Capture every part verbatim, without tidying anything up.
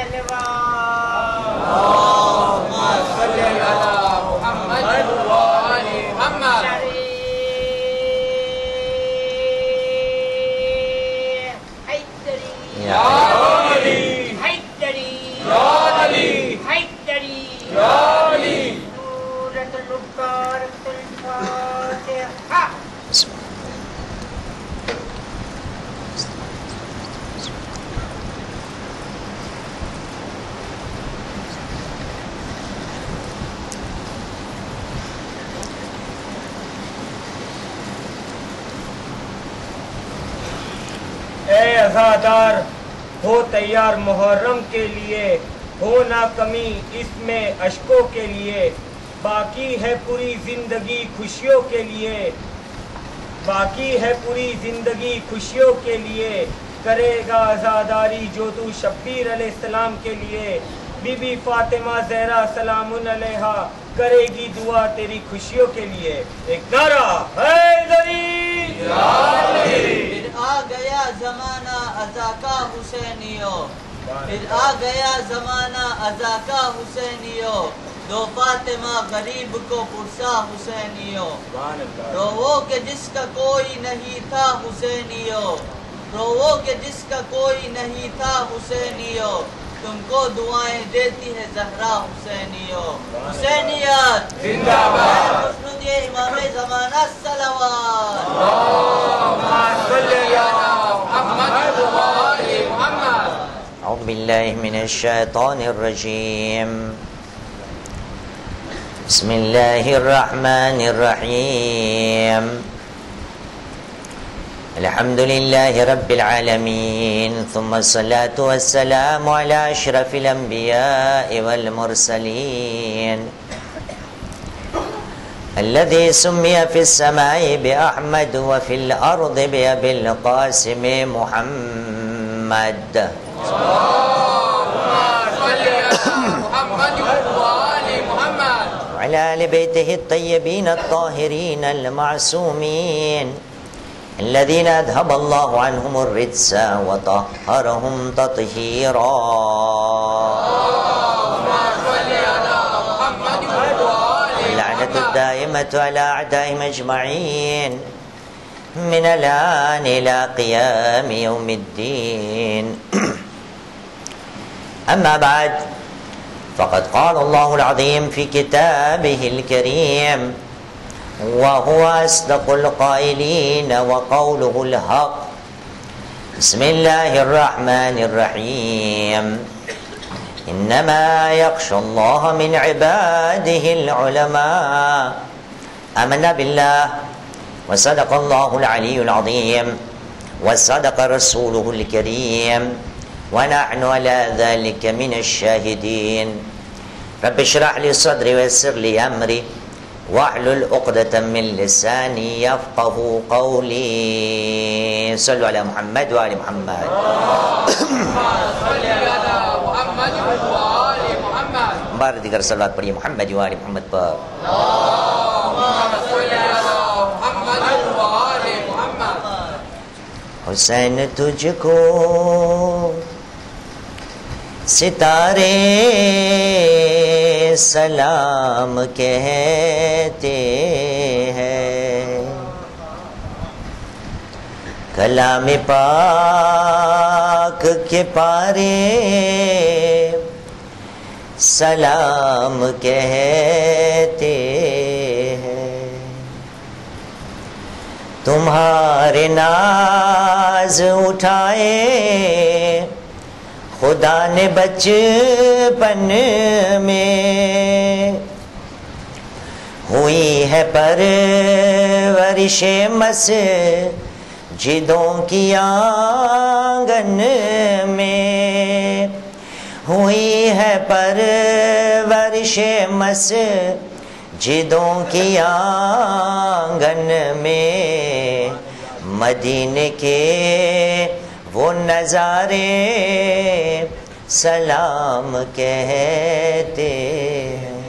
اے عزادار ہو تیار محرم کے لیے، ہو نہ کمی اس میں اشکوں کے لیے، باقی ہے پوری زندگی خوشیوں کے لیے، باقی ہے پوری زندگی خوشیوں کے لیے، کرے گا عزاداری جو تو شبیر علیہ السلام کے لیے، بی بی فاطمہ زہرا سلام علیہا کرے گی دعا تیری خوشیوں کے لیے۔ ایک نعرہ حیدری! پھر آ گیا زمانہ ازا کا حسینیو، پھر آ گیا زمانہ ازا کا حسینیو، دو فاطمہ غریب کو پرسا حسینیو، رو وہ کہ جس کا کوئی نہیں تھا حسینیو، رو وہ کہ جس کا کوئی نہیں تھا حسینیو، تم کو دعائیں دیتی ہے زہرا حسینیو۔ حسینیت زندہ باد! خوشنودی امام زمانہ صلوات! اللہم صلی علی محمد و آل محمد۔ اعوذ باللہ من الشیطان الرجیم، بسم اللہ الرحمن الرحیم، الحمد للہ رب العالمین، ثم الصلاة والسلام علی اشرف الانبیاء والمرسلین، الذي سمي في السماء بأحمد وفي الأرض بأبي القاسم محمد، وعلى آل بيته الطيبين الطاهرين المعصومين الذين أذهب الله عنهم الرجس وطهرهم تطهيرا، اللعنة الدائمة على أعدائهم أجمعين من الآن إلى قيام يوم الدين. أما بعد، فقد قال الله العظيم في كتابه الكريم، وهو أصدق القائلين وقوله الحق، بسم الله الرحمن الرحيم، إنما يخشى الله من عباده العلماء. آمنا بالله وصدق الله العلي العظيم وصدق رسوله الكريم ونحن على ذلك من الشاهدين. رب اشرح لي صدري ويسر لي أمري واحلل عقدة من لساني يفقه قولي. صلوا على محمد وآل محمد. بار دیگر صلوات پڑھیے محمد وآل محمد پر. حسین تجھ کو ستارے سلام کہتے ہیں، کلام پاک کے پارے سلام کہتے ہیں، تمہارے ناز اٹھائے خدا نے بچپن میں، ہوئی ہے پرورش مسجدوں کی آنگن میں، ہوئی ہے پرورش مسجدوں کی آنگن میں، مدینے کے وہ نظارے سلام کہتے ہیں،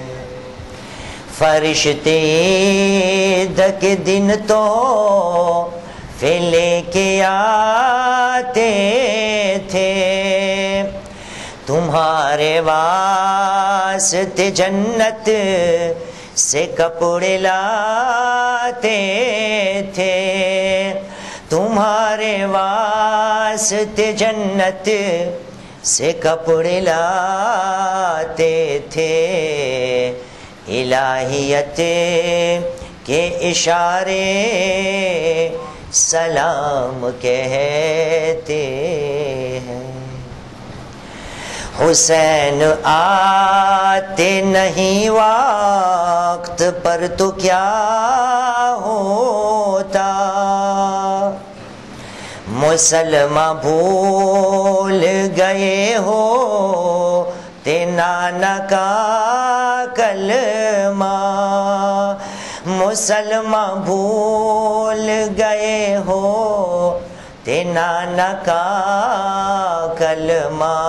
فرشتے عید کے دن تو پھر لے کے آتے تھے، تمہارے واسطے جنت سے کپڑے لاتے تھے، تمہارے واسطے جنت سے کپڑے لاتے تھے، الہیت کے اشارے سلام کہتے ہیں۔ حسین آتے نہیں وقت پر تو کیا ہوتا، مسلمہ بھول گئے ہو تے نانا کا کلمہ، مسلمہ بھول گئے ہو تے نانا کا کلمہ،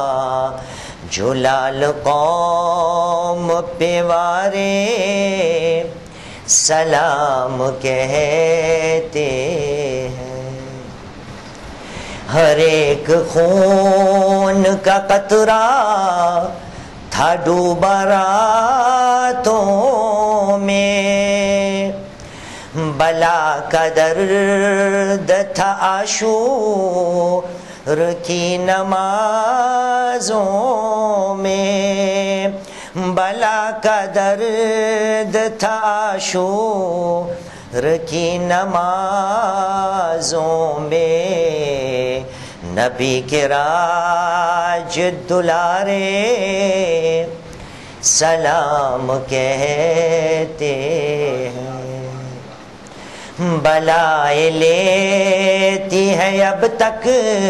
جلال قوم پہ وارے سلام کہتے ہیں۔ ہر ایک خون کا قطرہ تھا ڈوبا راتوں میں، بلا کا درد تھا عاشور کی نمازوں میں، بلا کا درد تھا عاشور کی نمازوں میں، نبی کے راج دلارے سلام کہتے ہیں۔ بلائے لیتی ہے اب تک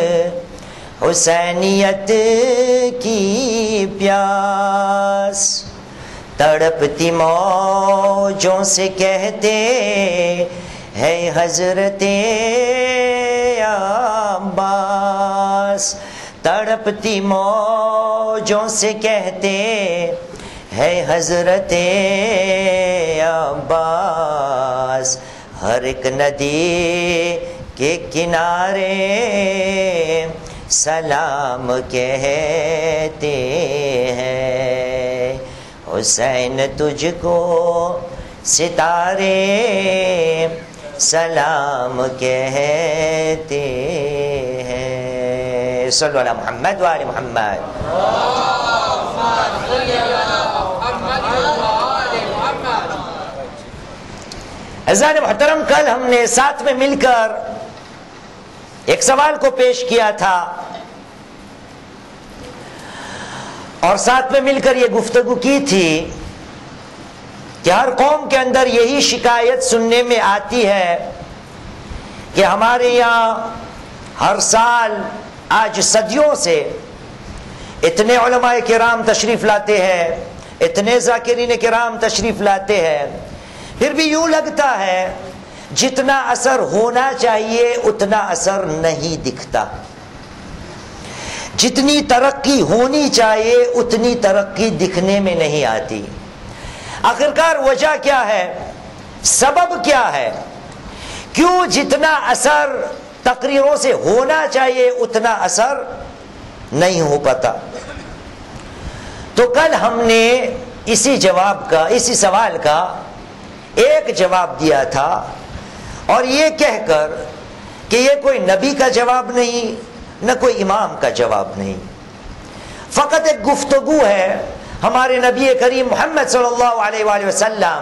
حسینیت کی پیاس، تڑپتی موجوں سے کہتے ہے حضرت عباس، تڑپتی موجوں سے کہتے ہے حضرت عباس، ہر ایک ندی کے کنارے سلام کہتے ہیں، حسین تجھ کو ستارے سلام کہتے ہیں۔ صلو علی محمد وآل محمد۔ عزیزان محترم، کل ہم نے ساتھ میں مل کر ایک سوال کو پیش کیا تھا اور ساتھ میں مل کر یہ گفتگو کی تھی کہ ہر قوم کے اندر یہی شکایت سننے میں آتی ہے کہ ہمارے یہاں ہر سال آج صدیوں سے اتنے علماء کرام تشریف لاتے ہیں، اتنے ذاکرین کرام تشریف لاتے ہیں، پھر بھی یوں لگتا ہے جتنا اثر ہونا چاہیے اتنا اثر نہیں دکھتا، جتنی ترقی ہونی چاہیے اتنی ترقی دکھنے میں نہیں آتی۔ آخرکار وجہ کیا ہے؟ سبب کیا ہے؟ کیوں جتنا اثر تقریروں سے ہونا چاہیے اتنا اثر نہیں ہو پاتا؟ تو کل ہم نے اسی جواب کا، اسی سوال کا ایک جواب دیا تھا، اور یہ کہہ کر کہ یہ کوئی نبی کا جواب نہیں، نہ کوئی امام کا جواب نہیں، فقط ایک گفتگو ہے ہمارے نبی کریم محمد صلی اللہ علیہ وآلہ وسلم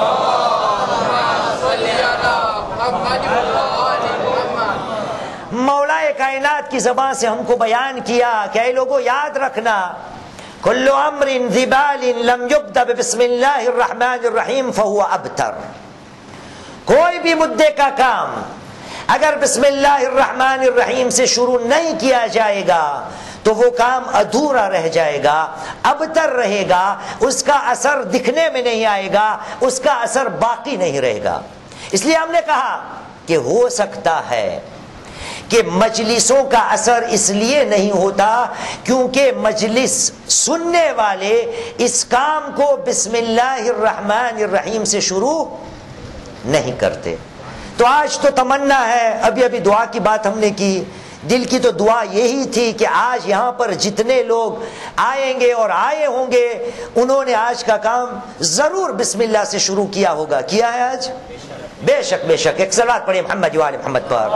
مولا کائنات کی زبان سے ہم کو بیان کیا کہ اے لوگوں یاد رکھنا، کل امر ذی بال لم یبدأ بسم اللہ الرحمن الرحیم فہو ابتر، کوئی بھی مدعے کا کام اگر بسم اللہ الرحمن الرحیم سے شروع نہیں کیا جائے گا تو وہ کام ادھورا رہ جائے گا، ابتر رہے گا، اس کا اثر دکھنے میں نہیں آئے گا، اس کا اثر باقی نہیں رہے گا۔ اس لیے ہم نے کہا کہ ہو سکتا ہے کہ مجلسوں کا اثر اس لیے نہیں ہوتا کیونکہ مجلس سننے والے اس کام کو بسم اللہ الرحمن الرحیم سے شروع نہیں کرتے۔ تو آج تو تمنا ہے، ابھی ابھی دعا کی بات ہم نے کی دل کی تو دعا یہی تھی کہ آج یہاں پر جتنے لوگ آئیں گے اور آئے ہوں گے انہوں نے آج کا کام ضرور بسم اللہ سے شروع کیا ہوگا. کیا ہے آج؟ بے شک بے شک. ایک صلوات پڑھیں محمد و آل محمد پر.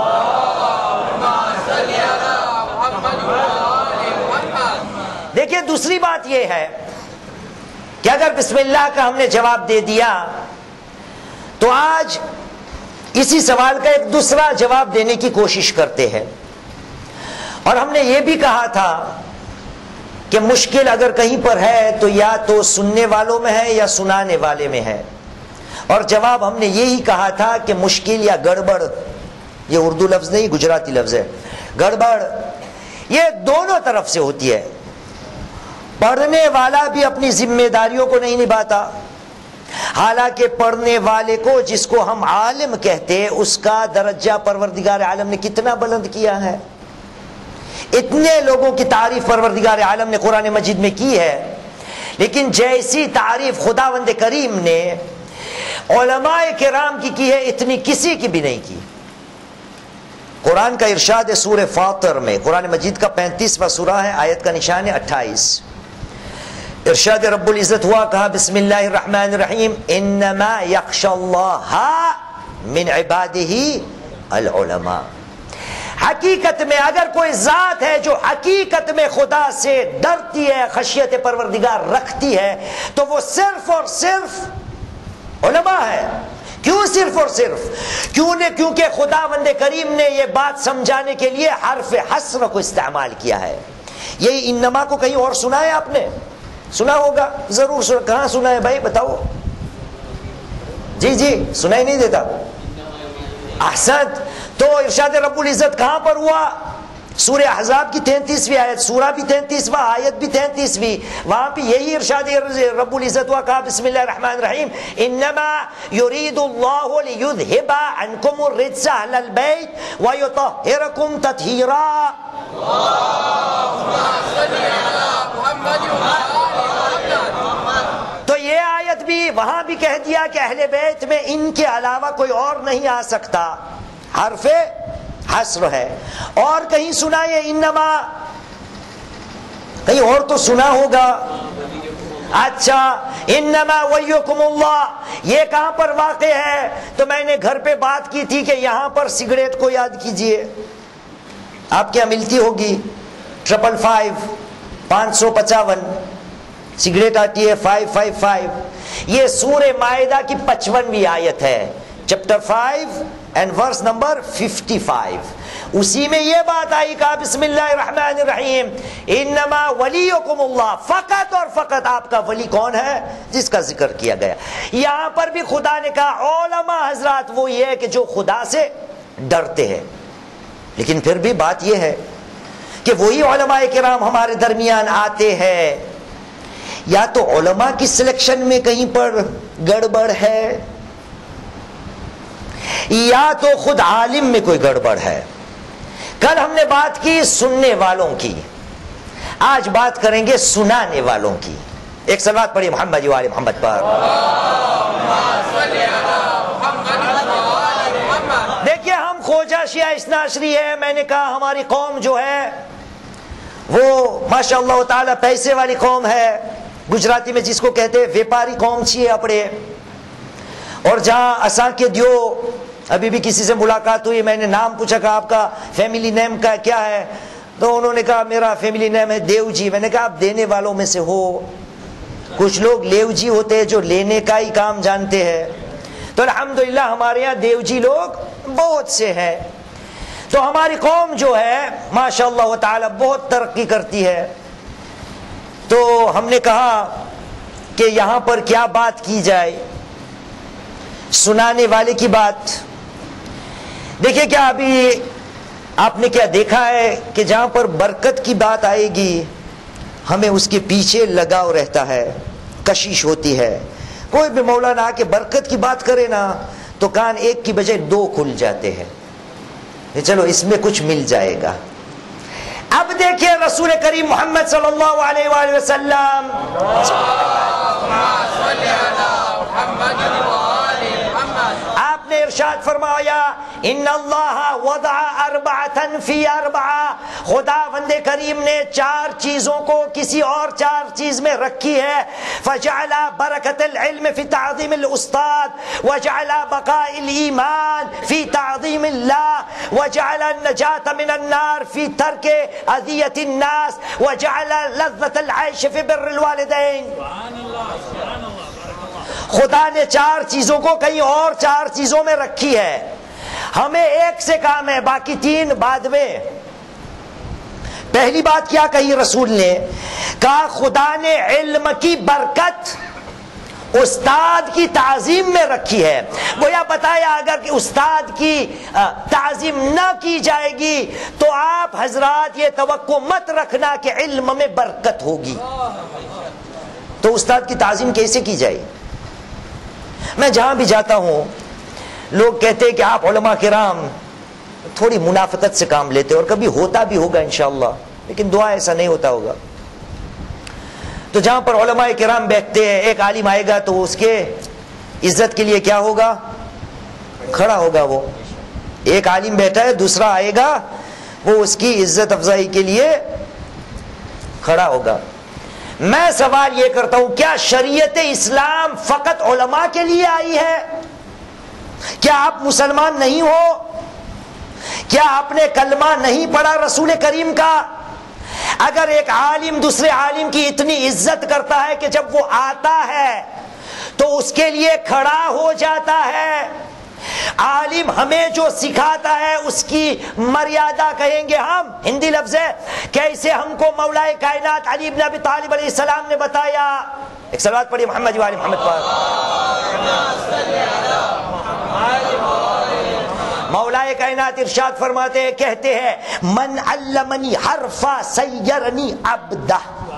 دیکھیے دوسری بات یہ ہے کہ اگر بسم اللہ کا ہم نے جواب دے دیا تو آج اسی سوال کا ایک دوسرا جواب دینے کی کوشش کرتے ہیں. اور ہم نے یہ بھی کہا تھا کہ مشکل اگر کہیں پر ہے تو یا تو سننے والوں میں ہے یا سنانے والے میں ہے. اور جواب ہم نے یہی کہا تھا کہ مشکل یا گڑبڑ، یہ اردو لفظ نہیں گجراتی لفظ ہے، گڑبڑ یہ دونوں طرف سے ہوتی ہے. پڑھنے والا بھی اپنی ذمہ داریوں کو نہیں نبھاتا، حالانکہ پڑھنے والے کو جس کو ہم عالم کہتے ہیں اس کا درجہ پروردگار عالم نے کتنا بلند کیا ہے. اتنے لوگوں کی تعریف پروردگار عالم نے قرآن مجید میں کی ہے، لیکن جیسی تعریف خداوند کریم نے علماء کرام کی کی ہے اتنی کسی کی بھی نہیں کی. قرآن کا ارشاد ہے سورہ فاطر میں، قرآن مجید کا پینتیسواں سورہ ہے، آیت کا نشان ہے اٹھائیس. ارشاد رب العزت ہوا کہا بسم اللہ الرحمن الرحیم انما یخشی اللہ من عبادہ العلماء. حقیقت میں اگر کوئی ذات ہے جو حقیقت میں خدا سے ڈرتی ہے، خشیت پروردگار رکھتی ہے، تو وہ صرف اور صرف علماء ہے. کیوں صرف اور صرف؟ کیوں نے کیونکہ خداوند کریم نے یہ بات سمجھانے کے لیے حرف حصر کو استعمال کیا ہے. یہی انما کو کہیں اور سنا ہے آپ نے؟ سنا ہوگا ضرور. سنا. کہاں سنا ہے بھائی بتاؤ؟ جی جی سنائی نہیں دیتا. احسنت. تو ارشاد رب العزت کہاں پر ہوا؟ سورہ احزاب کی تینتیسویں آیت، سورہ بھی تینتیسواں، آیت بھی تینتیسویں. وہاں پہ یہی ارشاد رب العزت ہوا کہا بسم اللہ الرحمن الرحیم انما یرید اللہ لیذھب عنکم الرجس اہل البیت ویطہرکم تطہیرا. تو یہ آیت بھی وہاں بھی کہہ دیا کہ اہل بیت میں ان کے علاوہ کوئی اور نہیں آ سکتا، حرف حصر ہے. اور کہیں سنا یہ انما؟ کہیں اور تو سنا ہوگا. اچھا انما ولیکم اللہ یہ کہاں پر واقع ہے؟ تو میں نے گھر پہ بات کی تھی کہ یہاں پر سگریٹ کو یاد کیجئے. آپ کیا ملتی ہوگی ٹرپل فائیو پانچ سو پچاون سگریٹ آتی ہے فائیو فائیو فائیو. یہ سورہ مائدہ کی پچپنویں آیت ہے، chapter five and verse number fifty five. اسی میں یہ بات آئی کہا بسم اللہ الرحمن الرحیم انما ولیکم اللہ. فقط اور فقط آپ کا ولی کون ہے؟ جس کا ذکر کیا گیا. یہاں پر بھی خدا نے کہا علماء حضرات وہ یہ ہے کہ جو خدا سے ڈرتے ہیں. لیکن پھر بھی بات یہ ہے کہ وہی علماء کرام ہمارے درمیان آتے ہیں، یا تو علماء کی سلیکشن میں کہیں پر گڑبڑ ہے یا تو خود عالم میں کوئی گڑبڑ ہے. کل ہم نے بات کی سننے والوں کی، آج بات کریں گے سنانے والوں کی. ایک صلوات پڑھی محمد و آل محمد پر. دیکھیے ہم خوجہ شیعہ اثنا عشری ہے. میں نے کہا ہماری قوم جو ہے وہ ماشاء اللہ تعالی پیسے والی قوم ہے. گجراتی میں جس کو کہتے ہیں ویپاری قوم چھیے اپڑے. اور جہاں اساں کے دیو ابھی بھی کسی سے ملاقات ہوئی، میں نے نام پوچھا کہ آپ کا فیملی نیم کا کیا ہے؟ تو انہوں نے کہا میرا فیملی نیم ہے دیو جی. میں نے کہا آپ دینے والوں میں سے ہو. کچھ لوگ لیو جی ہوتے ہیں جو لینے کا ہی کام جانتے ہیں. تو الحمدللہ ہمارے یہاں دیو جی لوگ بہت سے ہیں. تو ہماری قوم جو ہے ماشاء اللہ تعالی بہت ترقی کرتی ہے. تو ہم نے کہا کہ یہاں پر کیا بات کی جائے؟ سنانے والے کی بات. دیکھیں کیا ابھی آپ نے کیا دیکھا ہے کہ جہاں پر برکت کی بات آئے گی ہمیں اس کے پیچھے لگاؤ رہتا ہے، کشش ہوتی ہے. کوئی بھی مولانا آ کے برکت کی بات کرے نا تو کان ایک کی بجائے دو کھل جاتے ہیں، چلو اس میں کچھ مل جائے گا. اب دیکھیے رسول کریم محمد صلی اللہ علیہ وآلہ وسلم آپ نے ارشاد فرمایا ان اللہ وضع اربعۃ فی اربعہ، خدا بند کریم نے چار چیزوں کو کسی اور چار چیز میں رکھی ہے. فجعل برکت العلم فی تعظیم الاستاد، وجعل بقاء الایمان فی تعظیم اللہ، وجعل النجاة من النار فی ترک اذیۃ الناس، وجعل لذت العیش فی بر الوالدین. خدا نے چار چیزوں کو کہیں اور چار چیزوں میں رکھی ہے، ہمیں ایک سے کام ہے، باقی تین بعد میں. پہلی بات کیا کہی رسول نے؟ کہا خدا نے علم کی برکت استاد کی تعظیم میں رکھی ہے. گویا بتایا اگر کہ استاد کی تعظیم نہ کی جائے گی تو آپ حضرات یہ توقع مت رکھنا کہ علم میں برکت ہوگی. تو استاد کی تعظیم کیسے کی جائے؟ میں جہاں بھی جاتا ہوں لوگ کہتے ہیں کہ آپ علماء کرام تھوڑی منافقت سے کام لیتے، اور کبھی ہوتا بھی ہوگا انشاءاللہ، لیکن دعا ایسا نہیں ہوتا ہوگا. تو جہاں پر علماء کرام بیٹھتے ہیں، ایک عالم آئے گا تو اس کے عزت کے لیے کیا ہوگا؟ کھڑا ہوگا. وہ ایک عالم بیٹھا ہے، دوسرا آئے گا وہ اس کی عزت افزائی کے لیے کھڑا ہوگا. میں سوال یہ کرتا ہوں کیا شریعت اسلام فقط علماء کے لیے آئی ہے؟ کیا آپ مسلمان نہیں ہو؟ کیا آپ نے کلمہ نہیں پڑھا رسول کریم کا؟ اگر ایک عالم دوسرے عالم کی اتنی عزت کرتا ہے کہ جب وہ آتا ہے تو اس کے لیے کھڑا ہو جاتا ہے، عالم ہمیں جو سکھاتا ہے اس کی مریادہ کہیں گے ہم، ہندی لفظ ہے، کیسے ہم کو مولا کائنات علی بن ابی طالب علیہ السلام نے بتایا. ایک صلوات پڑھی محمد وآل محمد پر. مولا کائنات ارشاد فرماتے ہیں، کہتے ہیں من علمنی حرفا سیرنی عبدہ،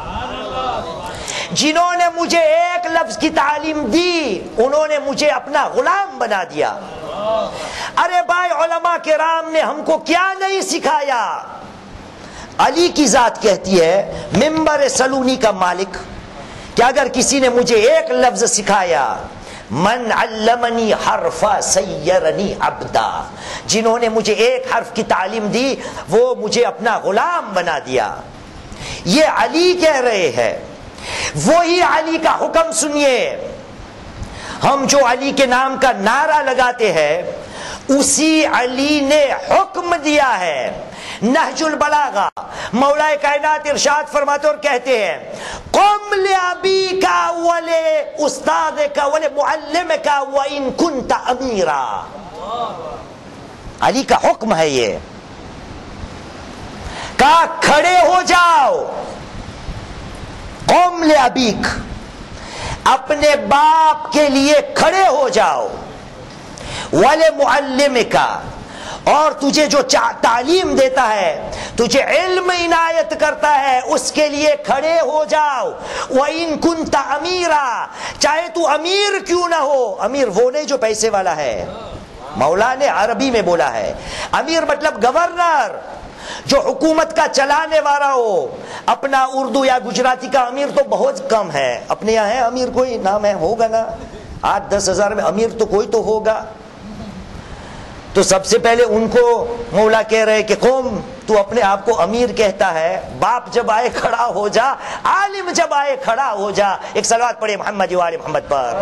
جنہوں نے مجھے ایک لفظ کی تعلیم دی انہوں نے مجھے اپنا غلام بنا دیا. ارے بھائی علماء کرام نے ہم کو کیا نہیں سکھایا؟ علی کی ذات کہتی ہے منبر سلونی کا مالک کہ اگر کسی نے مجھے ایک لفظ سکھایا، من علمنی حرفا سیرنی عبدا، جنہوں نے مجھے ایک حرف کی تعلیم دی وہ مجھے اپنا غلام بنا دیا. یہ علی کہہ رہے ہیں. وہی علی کا حکم سنیے. ہم جو علی کے نام کا نعرہ لگاتے ہیں اسی علی نے حکم دیا ہے. نہج البلاغہ مولا کائنات ارشاد فرماتے اور کہتے ہیں قم لابیک ول استادک ول معلمک وان کنت امیرا. علی کا حکم ہے یہ. کہا کھڑے ہو جاؤ، قم لابیک، اپنے باپ کے لیے کھڑے ہو جاؤ، ول معلمک، اور تجھے جو تعلیم دیتا ہے تجھے علم عنایت کرتا ہے اس کے لیے کھڑے ہو جاؤ. وَإِن كُنْتَ أَمِيرًا، چاہے تو امیر کیوں نہ ہو. امیر وہ نہیں جو پیسے والا ہے، مولا نے عربی میں بولا ہے. امیر مطلب گورنر، جو حکومت کا چلانے والا ہو. اپنا اردو یا گجراتی کا امیر تو بہت کم ہے. اپنے یہاں ہے امیر کوئی؟ نام ہے ہوگا نا، آٹھ دس ہزار میں امیر تو کوئی تو ہوگا. تو سب سے پہلے ان کو مولا کہہ رہے کہ قوم تو اپنے آپ کو امیر کہتا ہے، باپ جب آئے کھڑا ہو جا، عالم جب آئے کھڑا ہو جا. ایک صلوات پڑھے محمد وآل محمد پر.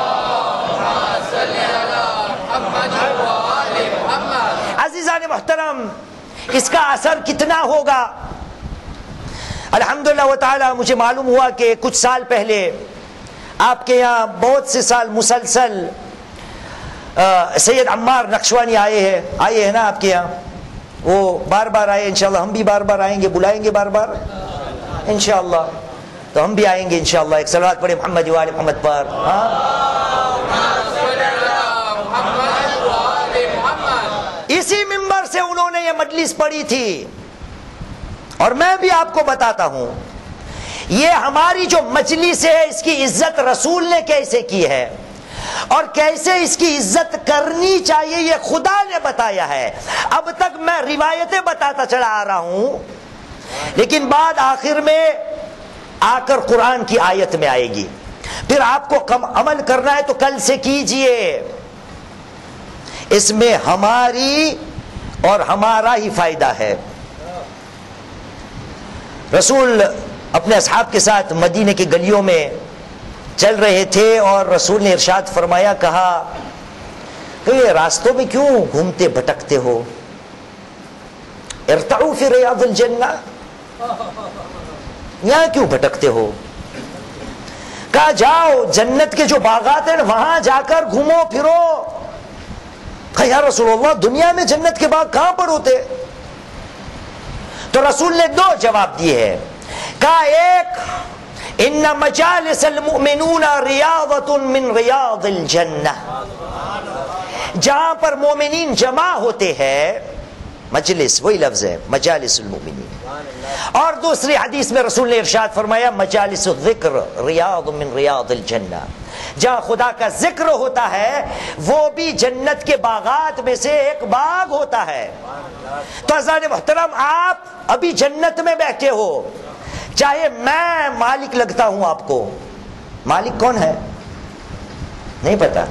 عزیزان محترم، اس کا اثر کتنا ہوگا؟ الحمدللہ و تعالی مجھے معلوم ہوا کہ کچھ سال پہلے آپ کے یہاں بہت سے سال مسلسل سید عمار نقشوانی آئے ہیں آئے ہیں نا آپ کے یہاں. وہ بار بار آئے، انشاءاللہ ہم بھی بار بار آئیں گے، بلائیں گے بار بار انشاءاللہ. تو ہم بھی آئیں گے انشاءاللہ. ایک صلوات پڑھے محمد وآل محمد پر. ہاں اسی ممبر سے انہوں نے یہ مجلس پڑھی تھی. اور میں بھی آپ کو بتاتا ہوں یہ ہماری جو مجلس ہے اس کی عزت رسول نے کیسے کی ہے اور کیسے اس کی عزت کرنی چاہیے یہ خدا نے بتایا ہے. اب تک میں روایتیں بتاتا چلا آ رہا ہوں، لیکن بعد آخر میں آ کر قرآن کی آیت میں آئے گی. پھر آپ کو عمل کرنا ہے تو کل سے کیجئے. اس میں ہماری اور ہمارا ہی فائدہ ہے۔ رسول اپنے اصحاب کے ساتھ مدینے کی گلیوں میں چل رہے تھے اور رسول نے ارشاد فرمایا، کہا کہ یہ راستوں میں کیوں گھومتے بھٹکتے ہو؟ ارتعوا فی ریاض الجنہ، یہاں کیوں بھٹکتے ہو؟ کہا جاؤ جنت کے جو باغات ہیں وہاں جا کر گھومو پھرو۔ کہا یا رسول اللہ دنیا میں جنت کے باغ کہاں پر ہوتے؟ تو رسول نے دو جواب دیے ہیں۔ کہا ایک، ان مجالس المؤمنون ریاضۃ من ریاض الجنہ، جہاں پر مومنین جمع ہوتے ہیں، مجلس وہی لفظ ہے، مجالس المؤمنین۔ اور دوسری حدیث میں رسول نے ارشاد فرمایا، مجالس الذکر ریاض من ریاض الجنہ، جہاں خدا کا ذکر ہوتا ہے وہ بھی جنت کے باغات میں سے ایک باغ ہوتا ہے۔ تو عزیزان محترم، آپ ابھی جنت میں بیٹھے ہو، چاہے میں مالک لگتا ہوں آپ کو، مالک کون ہے نہیں پتا،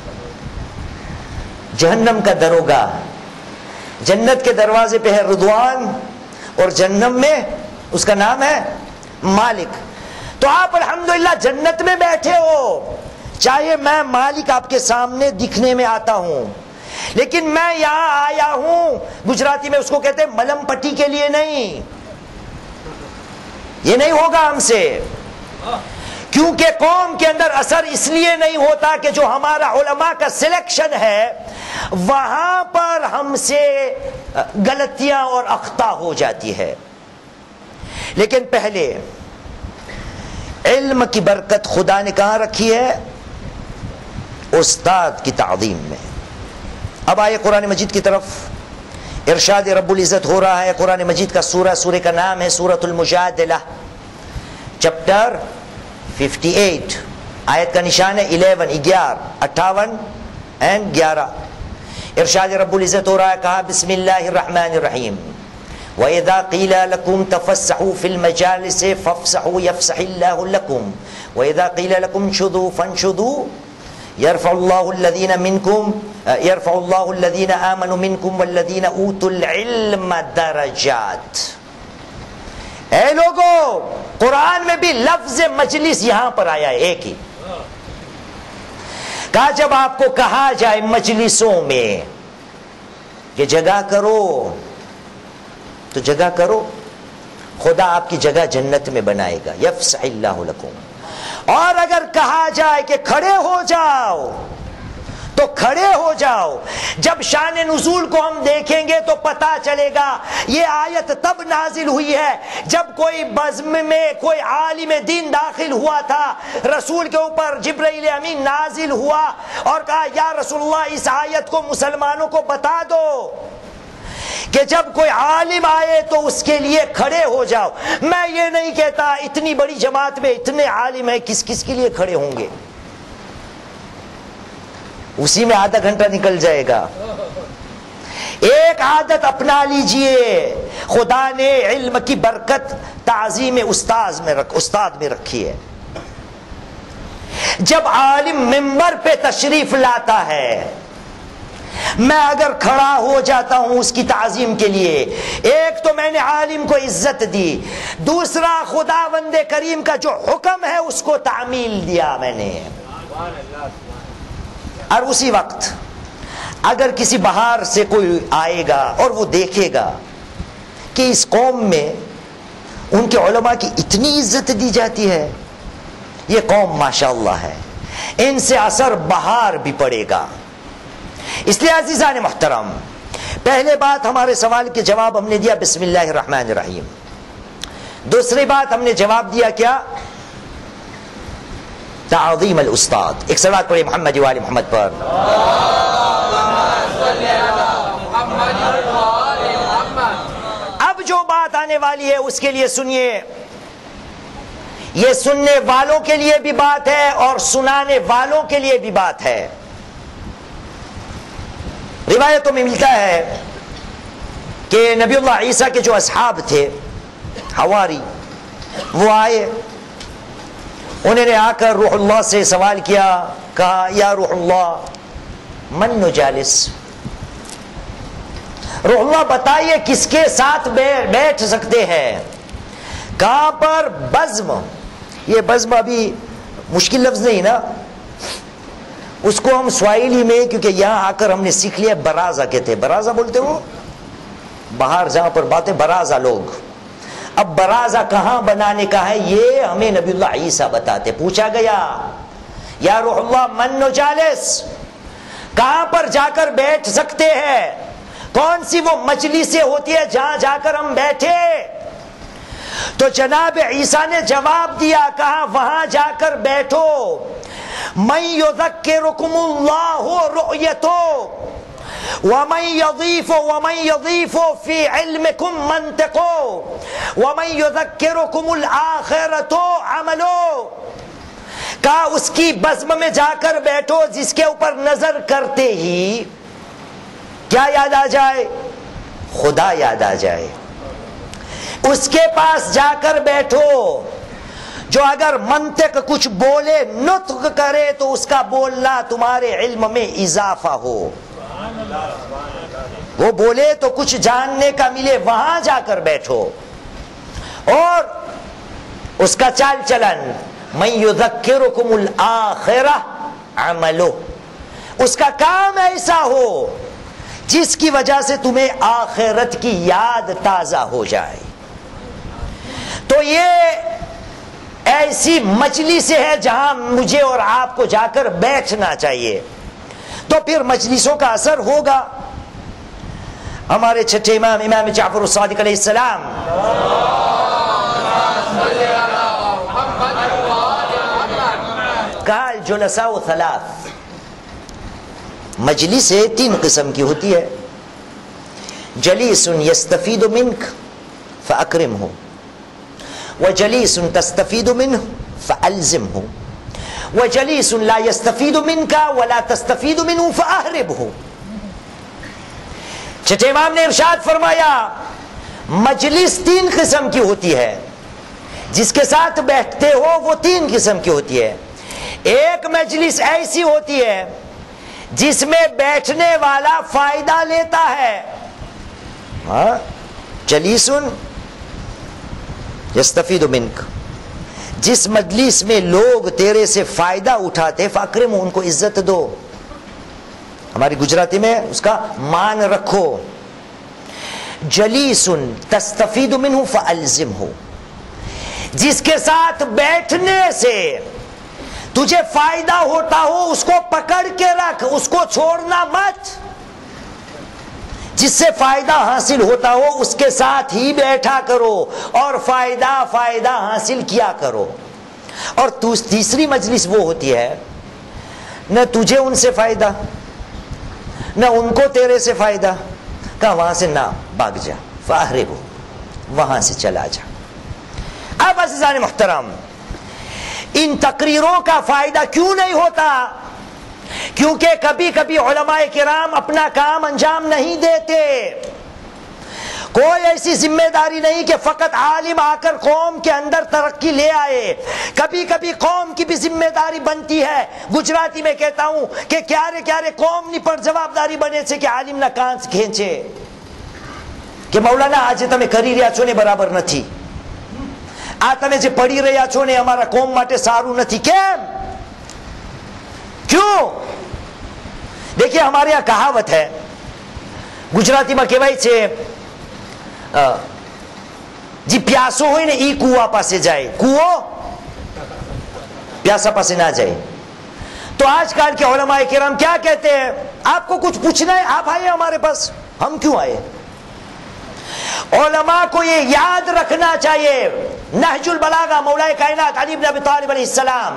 جہنم کا دروگا، جنت کے دروازے پہ ہے رضوان اور جہنم میں اس کا نام ہے مالک۔ تو آپ الحمدللہ جنت میں بیٹھے ہو، چاہے میں مالک آپ کے سامنے دکھنے میں آتا ہوں، لیکن میں یہاں آیا ہوں، گجراتی میں اس کو کہتے ہیں ملم پٹی کے لیے نہیں، یہ نہیں ہوگا ہم سے، کیونکہ قوم کے اندر اثر اس لیے نہیں ہوتا کہ جو ہمارا علماء کا سلیکشن ہے وہاں پر ہم سے غلطیاں اور اخطاء ہو جاتی ہے، لیکن پہلے علم کی برکت خدا نے کہاں رکھی ہے؟ استاد کی تعظیم میں۔ اب آئے قرآن مجید کی طرف، ارشاد رب العزت ہو رہا ہے۔ قرآن مجید کا سورہ سورہ کا نام ہے سورۃ المجادلہ، چپٹر ففٹی ایٹ، آیت کا نشان ہے الیون، گیارہ، اٹھاون اینڈ گیارہ۔ ارشاد رب العزت ہو رہا ہے، کہا بسم اللہ الرحمن الرحیم، وَإِذَا قِيلَ لَكُمْ تَفَسَّحُوا فِي الْمَجَالِسِ فَافْسَحُوا يَفْسَحِ اللَّهُ لَكُمْ وَإِذَا قِيلَ لَكُمْ انشُزُوا فَانشُزُوا يَرْفَعُ اللَّهُ الَّذِينَ مِنكُمْ يَرْفَعُ اللَّهُ الَّذِينَ آمَنُوا مِنكُمْ وَالَّذِينَ أُوتُوا الْعِلْمَ دَرَجَاتٍ۔ اے لوگو، قرآن میں بھی لفظ مجلس یہاں پر آیا ہے ایک ہی، کہا جب آپ کو کہا جائے مجلسوں میں کہ جگہ کرو تو جگہ کرو، خدا آپ کی جگہ جنت میں بنائے گا، یفسح اللہ لکم۔ اور اگر کہا جائے کہ کھڑے ہو جاؤ تو کھڑے ہو جاؤ۔ جب شان نزول کو ہم دیکھیں گے تو پتا چلے گا یہ آیت تب نازل ہوئی ہے جب کوئی بزم میں کوئی عالم دین داخل ہوا تھا، رسول کے اوپر جبرائیل امین نازل ہوا اور کہا یا رسول اللہ اس آیت کو مسلمانوں کو بتا دو کہ جب کوئی عالم آئے تو اس کے لیے کھڑے ہو جاؤ۔ میں یہ نہیں کہتا اتنی بڑی جماعت میں اتنے عالم ہیں، کس کس کے لیے کھڑے ہوں گے، اسی میں آدھا گھنٹہ نکل جائے گا۔ ایک عادت اپنا لیجئے، خدا نے علم کی برکت تعظیم استاذ میں رکھ استاد میں رکھی ہے۔ جب عالم منبر پہ تشریف لاتا ہے، میں اگر کھڑا ہو جاتا ہوں اس کی تعظیم کے لیے، ایک تو میں نے عالم کو عزت دی، دوسرا خدا بند کریم کا جو حکم ہے اس کو تعمیل دیا میں نے۔ اور اسی وقت اگر کسی باہر سے کوئی آئے گا اور وہ دیکھے گا کہ اس قوم میں ان کے علماء کی اتنی عزت دی جاتی ہے، یہ قوم ماشاءاللہ ہے، ان سے اثر باہر بھی پڑے گا۔ اس لیے عزیزان محترم، پہلے بات ہمارے سوال کے جواب ہم نے دیا بسم اللہ الرحمن الرحیم، دوسری بات ہم نے جواب دیا کیا؟ تعظیم الاستاد۔ ایک صلوات پڑھیں محمد و آل محمد پر۔ اب جو بات آنے والی ہے اس کے لیے سنیے، یہ سننے والوں کے لیے بھی بات ہے اور سنانے والوں کے لیے بھی بات ہے۔ روایتوں میں ملتا ہے کہ نبی اللہ عیسیٰ کے جو اصحاب تھے حواری، وہ آئے، انہوں نے آ کر روح اللہ سے سوال کیا، کہا یا روح اللہ من نجالس، روح اللہ بتائیے کس کے ساتھ بیٹھ سکتے ہیں؟ کہاں پر؟ بزم. یہ بزم ابھی مشکل لفظ نہیں نا، اس کو ہم سواحیلی میں، کیونکہ یہاں آ کر ہم نے سیکھ لیا، برازہ کہتے ہیں. برازہ بولتے ہو باہر جہاں پر باتیں، برازہ لوگ. اب برازہ کہاں بنانے کا ہے یہ ہمیں نبی اللہ عیسیٰ بتاتے. پوچھا گیا یا روح اللہ من و جالس، کہاں پر جا کر بیٹھ سکتے ہیں؟ کون سی وہ مجلسیں ہوتی ہے جہاں جا کر ہم بیٹھے؟ تو جناب عیسیٰ نے جواب دیا، کہا وہاں جا کر بیٹھو. من یذکرکم اللہ رؤیتو ومن یضیف ومن یضیف فی علمکم منطقو ومن یذکرکم الآخرتو عملو. کہا اس کی بزم میں جا کر بیٹھو جس کے اوپر نظر کرتے ہی کیا یاد آ جائے؟ خدا یاد آ جائے. اس کے پاس جا کر بیٹھو جو اگر منطق کچھ بولے، نطق کرے، تو اس کا بولنا تمہارے علم میں اضافہ ہو. وہ بولے تو کچھ جاننے کا ملے، وہاں جا کر بیٹھو. اور اس کا چال چلن، من یذکرکم الآخرہ عملو، اس کا کام ایسا ہو جس کی وجہ سے تمہیں آخرت کی یاد تازہ ہو جائے. تو یہ ایسی مجلس ہے جہاں مجھے اور آپ کو جا کر بیٹھنا چاہیے. تو پھر مجلسوں کا اثر ہوگا. ہمارے چھٹے امام امام جعفر الصادق علیہ السلام کہا الجلساء ثلاث، مجلس تین قسم کی ہوتی ہے. جلیس یستفید منک فاکرمہ، وجلیس تستفید منہ فالزمہ، وجلیس لا یستفید منک ولا تستفید منہ فاہربہ. چھٹے امام نے ارشاد فرمایا مجلس تین قسم کی ہوتی ہے، جس کے ساتھ بیٹھتے ہو وہ تین قسم کی ہوتی ہے. ایک مجلس ایسی ہوتی ہے جس میں بیٹھنے والا فائدہ لیتا ہے. ہاں، جلیس یستفید منک، جس مجلس میں لوگ تیرے سے فائدہ اٹھاتے، فاکرم، ان کو عزت دو. ہماری گجراتی میں اس کا مان رکھو. جلیس تستفید منہ فالزمہ، جس کے ساتھ بیٹھنے سے تجھے فائدہ ہوتا ہو اس کو پکڑ کے رکھ، اس کو چھوڑنا مت. جس سے فائدہ حاصل ہوتا ہو اس کے ساتھ ہی بیٹھا کرو اور فائدہ فائدہ حاصل کیا کرو. اور تیسری مجلس وہ ہوتی ہے نہ تجھے ان سے فائدہ نہ ان کو تیرے سے فائدہ. کہا وہاں سے نہ بھاگ جا، فاہربو، وہاں سے چلا جا. اب عزیزان محترم، ان تقریروں کا فائدہ کیوں نہیں ہوتا؟ کیونکہ کبھی کبھی علماء کرام اپنا کام انجام نہیں دیتے. کوئی ایسی ذمہ داری نہیں کہ فقط عالم آ کر قوم کے اندر ترقی لے آئے. کبھی کبھی قوم کی بھی ذمہ داری بنتی ہے. گجراتی میں کہتا ہوں کہ کیارے کیارے قوم نی پر جوابداری بنے سے کہ عالم نہ کان کھینچے کہ مولانا آج તમે કરી રહ્યા છો ને બરાબર નથી, આ તમે જે પડી રહ્યા છો ને અમારા કોમ માટે સારું નથી. કેમ? کیوں؟ دیکھیے ہمارے یہاں کہاوت ہے گجراتی میں کہواય છે جی پیاسو ہوئی نے ای کوا پاسے جائے، کوا پیاسا پاسے نہ جائے. تو آج کل کے علماء کرام کیا کہتے ہیں؟ آپ کو کچھ پوچھنا ہے آپ آئے ہمارے پاس. ہم کیوں آئے؟ علماء کو یہ یاد رکھنا چاہیے. نہج البلاغہ مولا کائنات علی بن ابی طالب علیہ السلام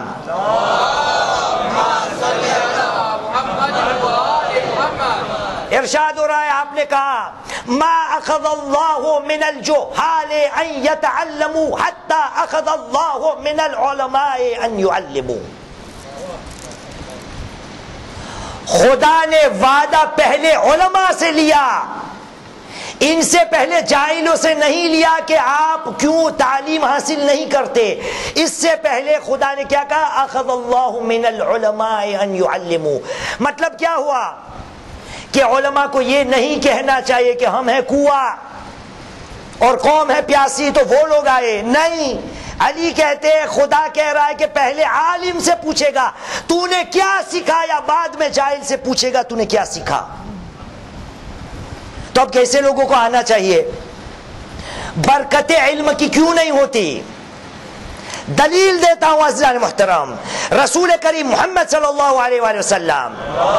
ارشاد ہو رہا ہے، آپ نے کہا ما اخذ اللہ من الجہال ان یتعلموا حتی اخذ اللہ من العلماء ان یعلموا. خدا نے وعدہ پہلے علماء سے لیا، ان سے پہلے جاہلوں سے نہیں لیا کہ آپ کیوں تعلیم حاصل نہیں کرتے. اس سے پہلے خدا نے کیا کہا؟ اخذ اللہ من العلماء ان یعلموا. مطلب کیا ہوا کہ علماء کو یہ نہیں کہنا چاہیے کہ ہم ہیں کنواں اور قوم ہے پیاسی تو وہ لوگ آئے، نہیں، علی کہتے ہیں خدا کہہ رہا ہے کہ پہلے عالم سے پوچھے گا تو نے کیا سکھایا، بعد میں جاہل سے پوچھے گا تو نے کیا سیکھا۔ تو اب کیسے لوگوں کو آنا چاہیے؟ برکت علم کی کیوں نہیں ہوتی؟ دلیل دیتا ہوں عزیزان محترم، رسول کریم محمد صلی اللہ علیہ وآلہ وسلم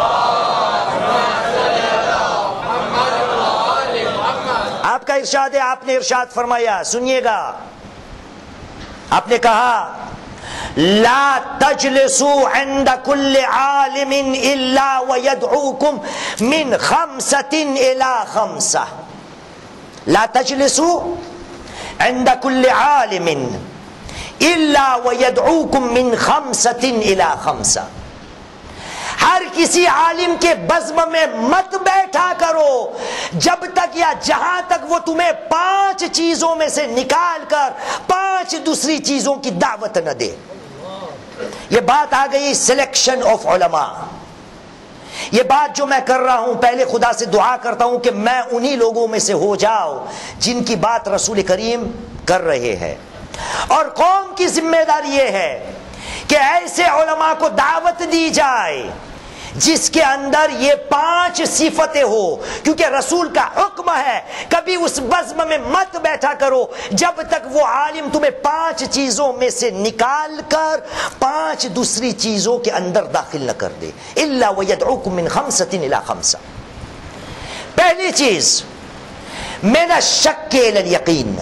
آپ کا ارشاد ہے، آپ نے ارشاد فرمایا، سنیے گا، آپ نے کہا لا تجلسوا عند كل عالم الا ويدعوكم من خمسة الى خمسة، لا تجلسوا عند كل عالم الا ويدعوكم من خمسة الى خمسة، ہر کسی عالم کے بزم میں مت بیٹھا کرو جب تک یا جہاں تک وہ تمہیں پانچ چیزوں میں سے نکال کر پانچ دوسری چیزوں کی دعوت نہ دے۔ یہ بات آ گئی سلیکشن آف علماء۔ یہ بات جو میں کر رہا ہوں، پہلے خدا سے دعا کرتا ہوں کہ میں انہی لوگوں میں سے ہو جاؤں جن کی بات رسول کریم کر رہے ہیں، اور قوم کی ذمہ داری یہ ہے کہ ایسے علماء کو دعوت دی جائے جس کے اندر یہ پانچ صفتیں ہو، کیونکہ رسول کا حکم ہے کبھی اس بزم میں مت بیٹھا کرو جب تک وہ عالم تمہیں پانچ چیزوں میں سے نکال کر پانچ دوسری چیزوں کے اندر داخل نہ کر دے۔ الا ويدعوكم من خمسة الى خمسة، پہلی چیز من الشک الى الیقین،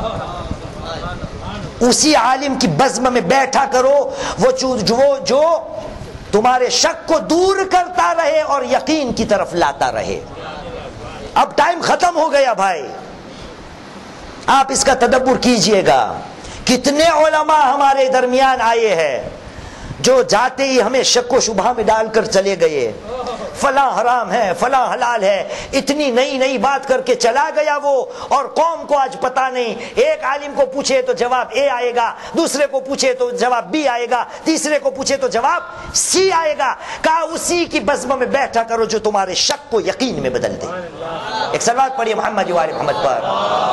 اسی عالم کی بزم میں بیٹھا کرو وہ جو جو تمہارے شک کو دور کرتا رہے اور یقین کی طرف لاتا رہے۔ اب ٹائم ختم ہو گیا بھائی، آپ اس کا تدبر کیجئے گا، کتنے علماء ہمارے درمیان آئے ہیں جو جاتے ہی ہمیں شک و شبہ میں ڈال کر چلے گئے، فلاں حرام ہے فلاں حلال ہے، اتنی نئی نئی بات کر کے چلا گیا وہ، اور قوم کو آج پتا نہیں، ایک عالم کو پوچھے تو جواب اے آئے گا، دوسرے کو پوچھے تو جواب بی آئے گا، تیسرے کو پوچھے تو جواب سی آئے گا۔ کہا اسی کی بزم میں بیٹھا کرو جو تمہارے شک کو یقین میں بدل دے۔ ایک صلوات پڑھیے محمد و آل محمد پر۔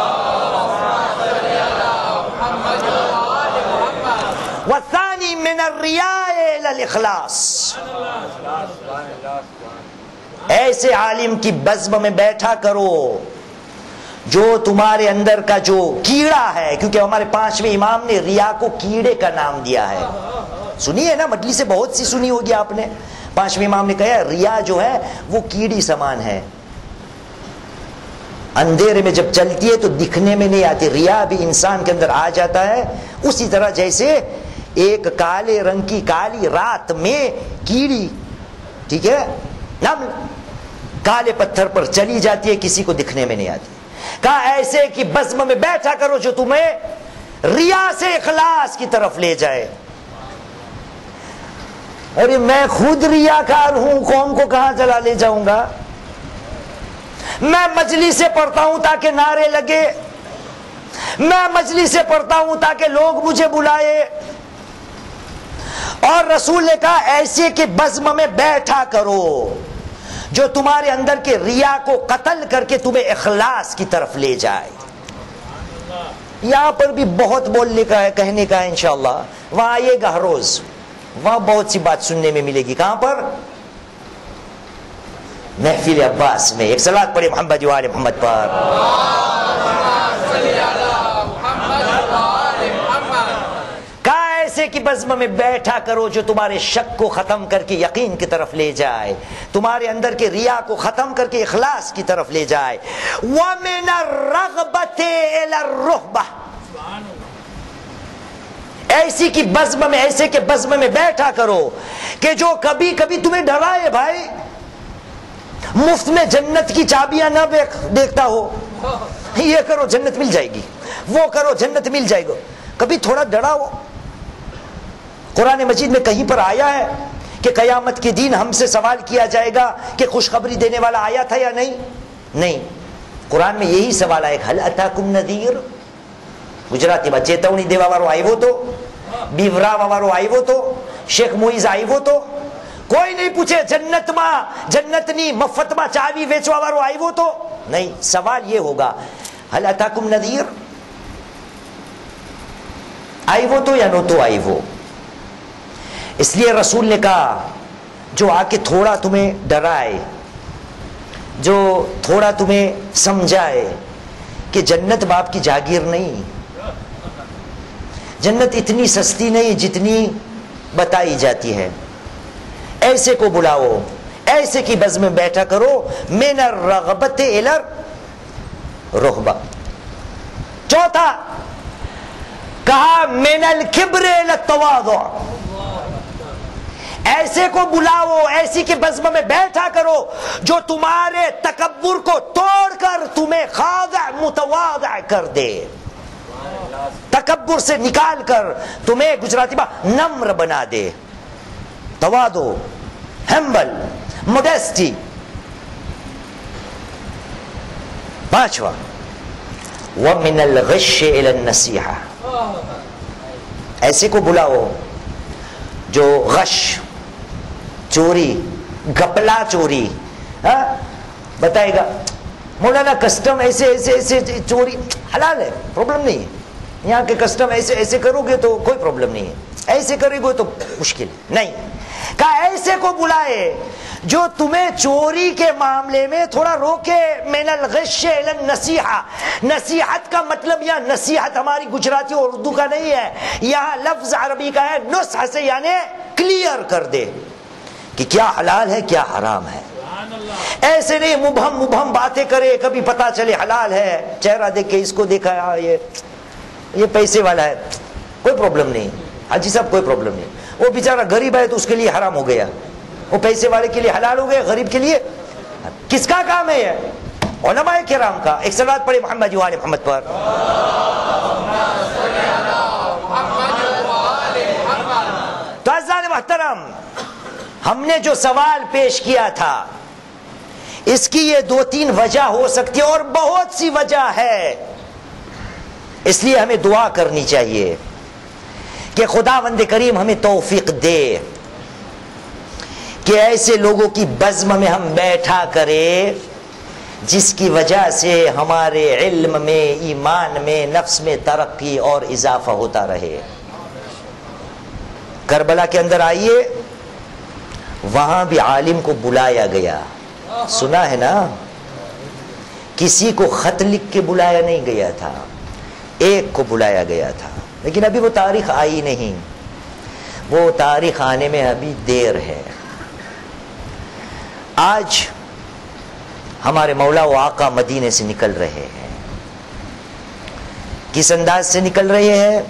والثانی من الریاء الی الاخلاص، ایسے عالم کی بزم میں بیٹھا کرو جو تمہارے اندر کا جو کیڑا ہے، کیونکہ ہمارے پانچویں امام نے ریا کو کیڑے کا نام دیا ہے، سنی ہے نا، مجلس سے بہت سی سنی ہوگی آپ نے، پانچویں امام نے کہا ریا جو ہے وہ کیڑی سمان ہے، اندھیرے میں جب چلتی ہے تو دکھنے میں نہیں آتی، ریا بھی انسان کے اندر آ جاتا ہے، اسی طرح جیسے ایک کالے رنگ کی کالی رات میں کیڑی، ٹھیک ہے، نمل کالے پتھر پر چلی جاتی ہے، کسی کو دکھنے میں نہیں آتی۔ کہا ایسے کی بزم میں بیٹھا کرو جو تمہیں ریا سے اخلاص کی طرف لے جائے۔ ارے میں خود ریاکار ہوں، قوم کو کہاں چلا لے جاؤں گا؟ میں مجلس سے پڑھتا ہوں تاکہ نعرے لگے، میں مجلس سے پڑھتا ہوں تاکہ لوگ مجھے بلائے، اور رسول نے کہا ایسے کے بزم میں بیٹھا کرو جو تمہارے اندر کے ریا کو قتل کر کے تمہیں اخلاص کی طرف لے جائے۔ یہاں پر بھی بہت بولنے کا ہے، کہنے کا ہے انشاءاللہ، وہاں آئیے گا ہر روز، وہاں بہت سی بات سننے میں ملے گی۔ کہاں پر؟ محفل عباس میں۔ ایک صلوات پڑھے محمد و آل محمد پر۔ ایسے کی بزم میں بیٹھا کرو جو تمہارے شک کو ختم کر کے یقین کی طرف لے جائے، تمہارے اندر کے ریا کو ختم کر کے اخلاص کی طرف لے جائے۔ وَمِنَ الرَّغْبَةِ إِلَى الرُّهْبَةِ، ایسی کی بزم میں ایسے کے بزم میں بیٹھا کرو کہ جو کبھی کبھی تمہیں ڈرائے، بھائی مفت میں جنت کی چابیاں نہ دیکھتا ہو، یہ کرو جنت مل جائے گی، وہ کرو جنت مل جائے گا، کبھی تھوڑا ڈرا ہو۔ قرآن مجید میں کہیں پر آیا ہے کہ قیامت کے دن ہم سے سوال کیا جائے گا کہ خوشخبری دینے والا آیا تھا یا نہیں؟ نہیں، قرآن میں یہی سوال ہے، هل اتاکم نذیر، گجراتی میں چیتونی دیوا وارو آئیو تو، بیورا وارو آئیو تو، شیخ موئیز آئیو تو، કોઈ નહીં પૂછે જન્નતમાં જન્નતની મફતમાં ચાવી વેચવા વાળો આવ્યો તો નહીં. સવાલ یہ ہوگا હલ અતાકુમ નذیر, આવ્યો તો یا નહોતો આવ્યો. اس لیے رسول نے کہا جو آ کے تھوڑا تمہیں ڈرائے, جو تھوڑا تمہیں سمجھائے کہ جنت باپ کی جاگیر نہیں, جنت اتنی سستی نہیں جتنی بتائی جاتی ہے, ایسے کو بلاؤ, ایسے کی بزم میں بیٹھا کرو. من الرغبت الی الرہبہ. چوتھا کہا من الکبر الی التواضع, ایسے کو بلاؤ, ایسی کے بزم میں بیٹھا کرو جو تمہارے تکبر کو توڑ کر تمہیں خاضع متواضع کر دے, تکبر سے نکال کر تمہیں گجراتی میں نمر بنا دے. تواضع, ہمبل, موڈیسٹی. پانچواں وَمِنَ الْغِشِّ إِلَى النَّصِيحَةِ, ایسے کو بلاؤ جو غش, چوری, گپلا چوری بتائے گا. مولانا کسٹم ایسے ایسے ایسے چوری حلال ہے, پرابلم نہیں ہے. یہاں کے کسٹم ایسے ایسے کرو گے تو کوئی پرابلم نہیں ہے, ایسے کرے گے تو مشکل نہیں. کہا ایسے کو بلائے جو تمہیں چوری کے معاملے میں تھوڑا روکے. من الغش الی النصیحہ, نصیحت کا مطلب یہاں نصیحت ہماری گجراتی اور اردو کا نہیں ہے, یہاں لفظ عربی کا ہے نصح سے, یعنی کلیئر کر دے کہ کیا حلال ہے کیا حرام ہے. ایسے نہیں مبہم مبہم باتیں کرے, کبھی پتا چلے حلال ہے, چہرہ دیکھ کے اس کو دیکھا یہ یہ پیسے والا ہے, کوئی پرابلم نہیں حاجی صاحب, کوئی پرابلم نہیں. وہ بیچارہ غریب ہے تو اس کے لیے حرام ہو گیا, وہ پیسے والے کے لیے حلال ہو گیا, غریب کے لیے. کس کا کام ہے یہ؟ علماء کرام کا. ایک صلوات پڑھے محمد و آل محمد پر. تو عزیزان محترم, ہم نے جو سوال پیش کیا تھا اس کی یہ دو تین وجہ ہو سکتی ہے اور بہت سی وجہ ہے. اس لیے ہمیں دعا کرنی چاہیے کہ خداوند کریم ہمیں توفیق دے کہ ایسے لوگوں کی بزم میں ہم بیٹھا کرے جس کی وجہ سے ہمارے علم میں, ایمان میں, نفس میں ترقی اور اضافہ ہوتا رہے. کربلا کے اندر آئیے, وہاں بھی عالم کو بلایا گیا, سنا ہے نا, کسی کو خط لکھ کے بلایا نہیں گیا تھا, ایک کو بلایا گیا تھا. لیکن ابھی وہ تاریخ آئی نہیں, وہ تاریخ آنے میں ابھی دیر ہے. آج ہمارے مولا و آقا مدینے سے نکل رہے ہیں. کس انداز سے نکل رہے ہیں؟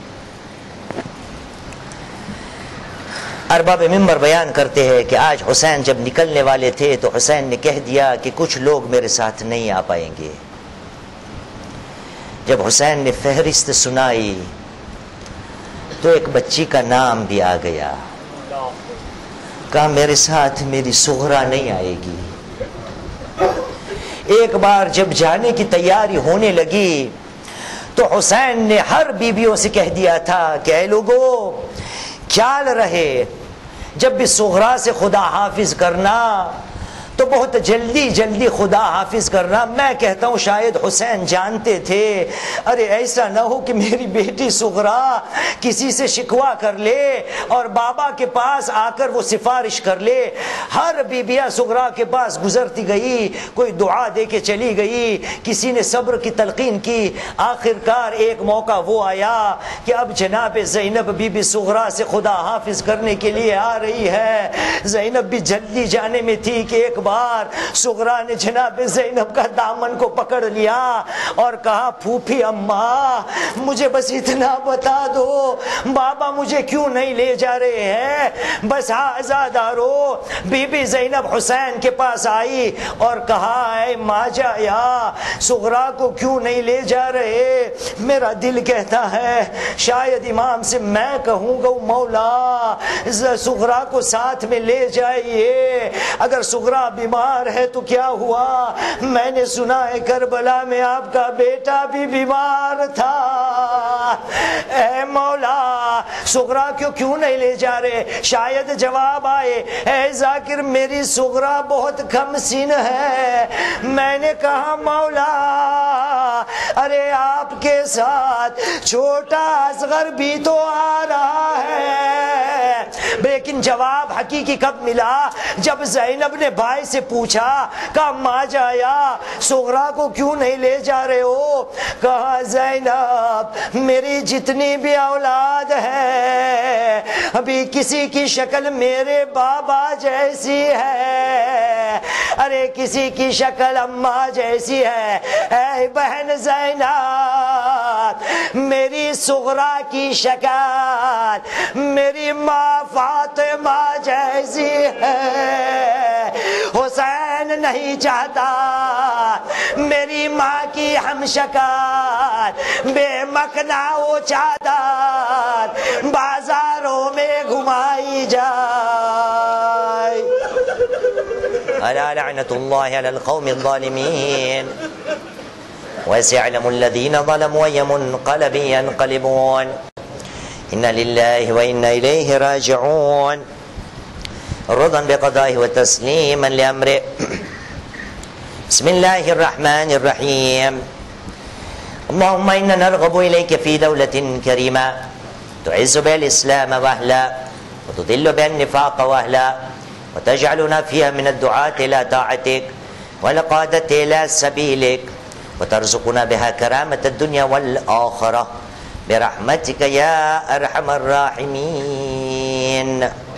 ارباب منبر بیان کرتے ہیں کہ آج حسین جب نکلنے والے تھے تو حسین نے کہہ دیا کہ کچھ لوگ میرے ساتھ نہیں آ پائیں گے. جب حسین نے فہرست سنائی تو ایک بچی کا نام بھی آ گیا. کہا میرے ساتھ میری صغرا نہیں آئے گی. ایک بار جب جانے کی تیاری ہونے لگی تو حسین نے ہر بیویوں سے کہہ دیا تھا کہ اے لوگو, خیال رہے جب بھی صغرا سے خدا حافظ کرنا تو بہت جلدی جلدی خدا حافظ کرنا. میں کہتا ہوں شاید حسین جانتے تھے ارے ایسا نہ ہو کہ میری بیٹی صغرا کسی سے شکوا کر لے اور بابا کے پاس آ کر وہ سفارش کر لے. ہر بیبیاں صغرا کے پاس گزرتی گئی, کوئی دعا دے کے چلی گئی, کسی نے صبر کی تلقین کی. آخر کار ایک موقع وہ آیا کہ اب جناب زینب بی بی صغرا سے خدا حافظ کرنے کے لیے آ رہی ہے. زینب بھی جلدی جانے میں تھی کہ ایک بار صغرا نے جناب زینب کا دامن کو پکڑ لیا اور کہا پھوپھی اماں مجھے بس اتنا بتا دو بابا مجھے کیوں نہیں لے جا رہے ہیں, بس آزادارو. بی بی زینب حسین کے پاس آئی اور کہا اے ماجا یا صغرا کو کیوں نہیں لے جا رہے؟ میرا دل کہتا ہے شاید امام سے میں کہوں گا مولا صغرا کو ساتھ میں لے جائیے. اگر صغرا بیمار ہے تو کیا ہوا؟ میں نے سنا ہے کربلا میں آپ کا بیٹا بھی بیمار تھا۔ اے مولا صغرا کیوں کیوں نہیں لے جا رہے؟ شاید جواب آئے اے ذاکر میری صغرا بہت کم سن ہے۔ میں نے کہا مولا ارے آپ کے ساتھ چھوٹا اصغر بھی تو آ رہا ہے۔ لیکن جواب حقیقی کب ملا؟ جب زینب نے بھائی سے پوچھا کہا ماں جایا صغرا کو کیوں نہیں لے جا رہے ہو؟ کہا زینب میری جتنی بھی اولاد ہے ابھی کسی کی شکل میرے بابا جیسی ہے، ارے کسی کی شکل اماں جیسی ہے۔ اے بہن زینب میری صغرا کی شکل میری ماں فاطمہ جیسی ہے۔ حسین نہیں چاہتا میری ماں کی ہم شکل بے مکنا و چادر بازاروں میں گھمائی جائے۔ الا لعنت اللہ علی القوم الظالمین وسيعلم الذين ظلموا أي منقلب ينقلبون إنا لله وإنا إليه راجعون رضا بقضائه وتسليما لأمره بسم الله الرحمن الرحيم اللهم إنا نرغب إليك في دولة كريمة تعز بها الإسلام وأهلا وتذل بها النفاق وأهلا وتجعلنا فيها من الدعاة إلى طاعتك والقادة إلى سبيلك وترزقنا بها كرامة الدنيا والآخرة برحمتك يا أرحم الراحمين.